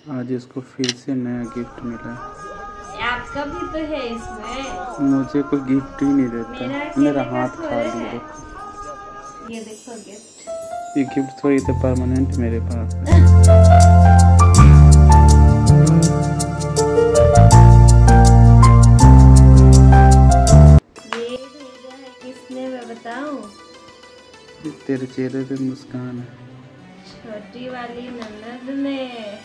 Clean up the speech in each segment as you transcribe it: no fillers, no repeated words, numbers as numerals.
आज इसको फिर से नया गिफ्ट मिला। आपका भी तो है इसमें। मुझे कोई गिफ्ट ही नहीं देता, मेरा हाथ खाली है। ये देखो गिफ्ट। ये गिफ्ट थोड़ी तो परमानेंट मेरे पास है। ये भेजा है किसने, मैं बताऊं? तेरे चेहरे पे मुस्कान है। छोटी वाली ननद ने।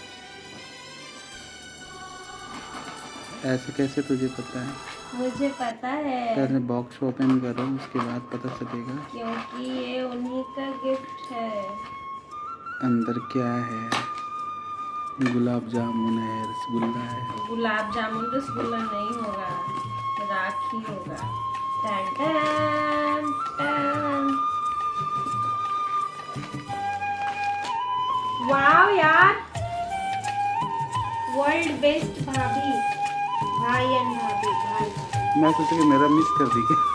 ऐसे कैसे तुझे पता है? मुझे पता है। पहले बॉक्स ओपन करो, उसके बाद पता चलेगा। क्योंकि ये उन्हीं का गिफ्ट है। अंदर क्या है? गुलाब जामुन है, रसगुल्ला है। गुलाब जामुन रसगुल्ला नहीं होगा, राखी होगा। टन टन टन। वाव यार, वर्ल्ड बेस्ट भाभी, भाई एंड भाभी, भाई। मैं सोचा कि मेरा मिस कर दी क्या?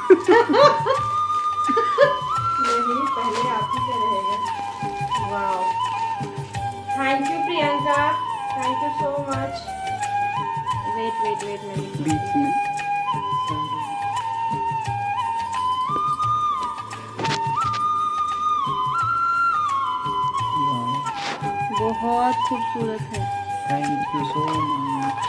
नहीं, पहले आप ही का रहेगा। Wow, thank you Priyanka, thank you so much. Wait मैं बीच में बहुत खूबसूरत है। थैंक यू सो मच।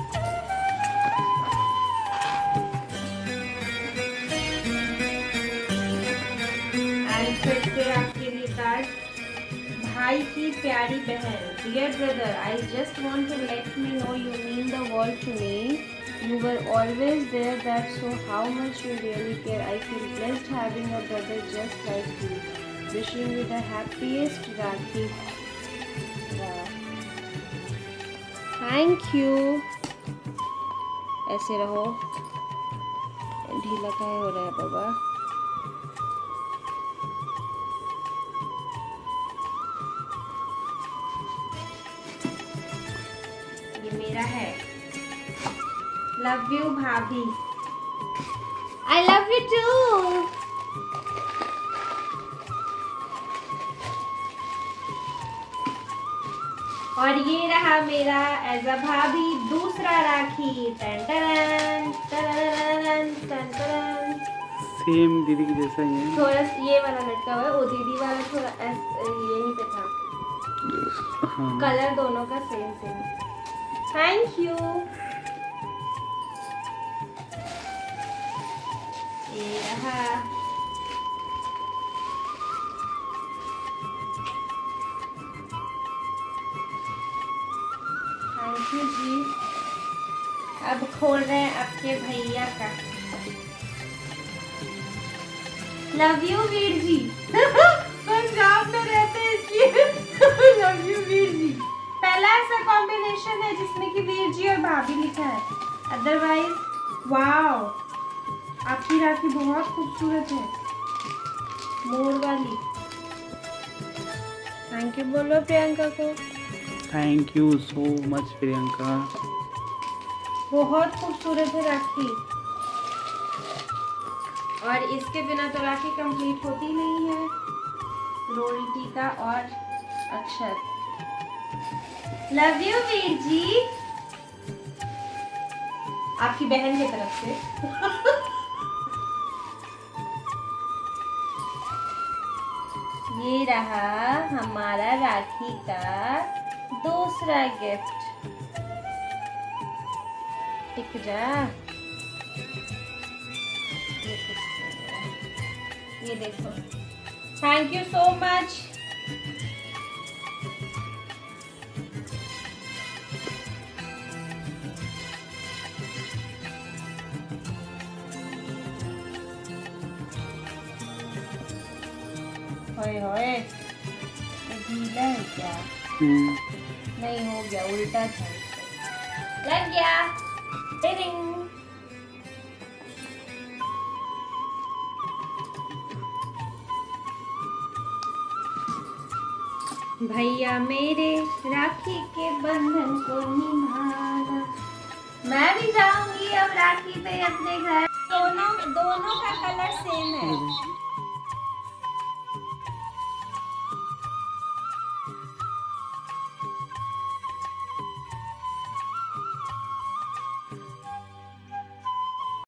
फिर से आपके लिए कार्ड। भाई की प्यारी बहन, dear brother, I just want to let me know you mean the world to me. You were always there, that's so how much you really care. I feel blessed having a brother just like you. Wishing you the happiest Rakhi. Thank you. ऐसे रहो। ढीला काहे हो रहा है बाबा? ये मेरा है। Love you भाभी। I love you too. और ये रहा मेरा एज अ भाभी दूसरा राखी। टन टन टन टन टन। सेम दीदी की जैसा ही है। थोड़ा ये वाला लटका हुआ है, वो दीदी वाला थोड़ा यहीं पे था। हाँ। कलर दोनों का सेम सेम। Thank you. ये रहा। Thank you ji. अब खोल रहे हैं आपके भैया का। Love you Veer ji. पंजाब में रहते हैं इसलिए लव यू वीर जी। पहला ऐसा कॉम्बिनेशन है जिसमें कि वीर जी और भाभी लिखा है, अदरवाइज वाओ, आपकी राखी बहुत खूबसूरत है, मोर वाली। थैंक यू बोलो प्रियंका को। Thank you so much Priyanka. बहुत खूबसूरत है राखी, और इसके बिना तो राखी कंप्लीट होती नहीं है। रोल टीका और अक्षर। लव यू वीर जी, आपकी बहन की तरफ से। ये रहा हमारा राखी का दूसरा गिफ्ट। टिक जा। ये देखो। Thank you so much. होए होए, ढीला है क्या? नहीं, हो गया, उल्टा था। लग गया। टिरिंग। भैया मेरे राखी के बंधन को निभाना। मैं भी जाऊंगी अब राखी पे अपने घर। दोनों का कलर सेम है।